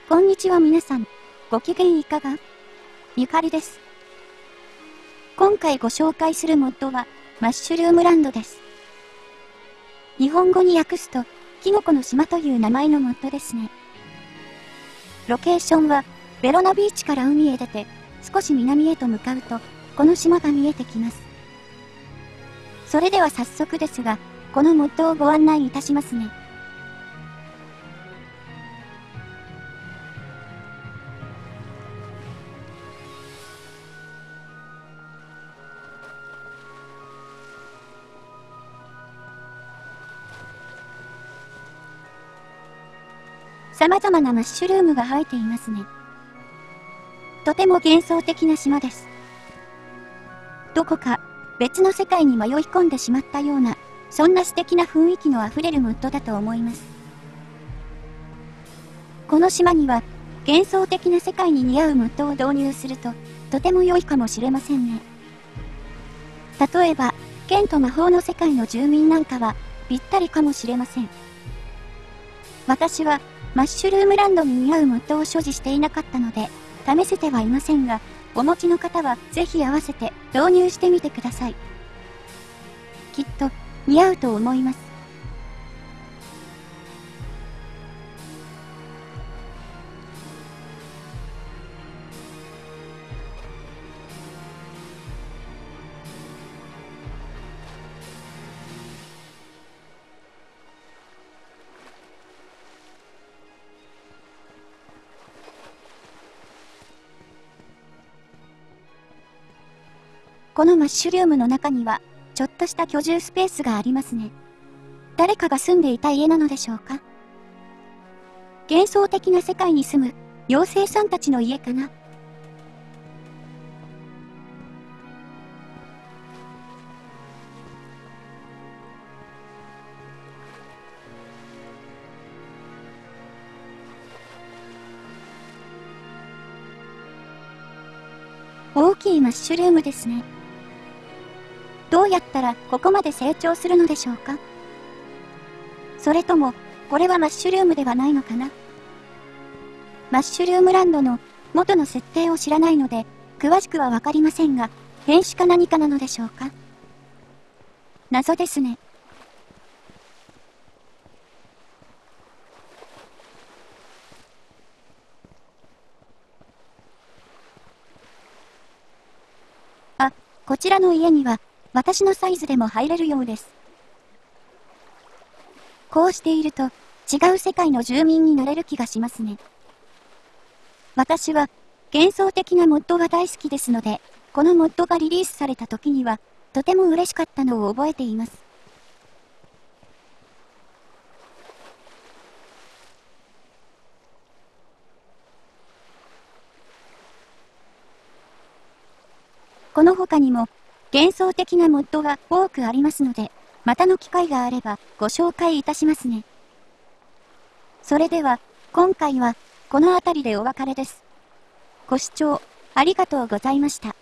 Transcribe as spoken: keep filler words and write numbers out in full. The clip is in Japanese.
こんにちは皆さん。ご機嫌いかが？ゆかりです。今回ご紹介するモッドは、マッシュルームランドです。日本語に訳すと、キノコの島という名前のモッドですね。ロケーションは、ベロナビーチから海へ出て、少し南へと向かうと、この島が見えてきます。それでは早速ですが、このモッドをご案内いたしますね。様々なマッシュルームが生えていますね。とても幻想的な島です。どこか別の世界に迷い込んでしまったような、そんな素敵な雰囲気のあふれるモッドだと思います。この島には幻想的な世界に似合うモッドを導入すると、とても良いかもしれませんね。例えば、剣と魔法の世界の住民なんかは、ぴったりかもしれません。私は、マッシュルームランドに似合うモッドを所持していなかったので、試せてはいませんが、お持ちの方はぜひ合わせて導入してみてください。きっと似合うと思います。このマッシュルームの中には、ちょっとした居住スペースがありますね。誰かが住んでいた家なのでしょうか？幻想的な世界に住む妖精さんたちの家かな？大きいマッシュルームですね。どうやったらここまで成長するのでしょうか？それとも、これはマッシュルームではないのかな？マッシュルームランドの元の設定を知らないので、詳しくはわかりませんが、変種か何かなのでしょうか？謎ですね。あ、こちらの家には、私のサイズでも入れるようです。こうしていると、違う世界の住民になれる気がしますね。私は、幻想的なモッドが大好きですので、このモッドがリリースされた時には、とても嬉しかったのを覚えています。この他にも、幻想的なモッドが多くありますので、またの機会があればご紹介いたしますね。それでは、今回はこの辺りでお別れです。ご視聴ありがとうございました。